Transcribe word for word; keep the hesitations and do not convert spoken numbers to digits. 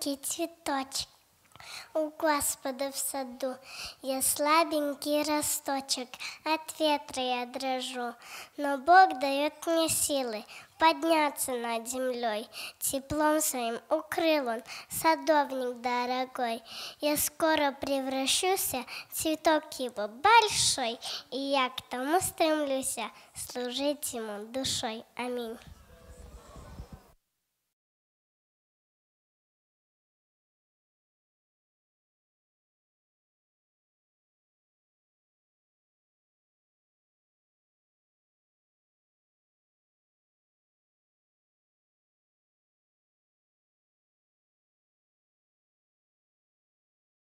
маленький цветочек у Господа в саду. Я слабенький росточек, от ветра я дрожу, но Бог дает мне силы подняться над землей. Теплом своим укрыл Он, садовник дорогой. Я скоро превращусь, цветок его большой, и я к тому стремлюсь, служить ему душой. Аминь.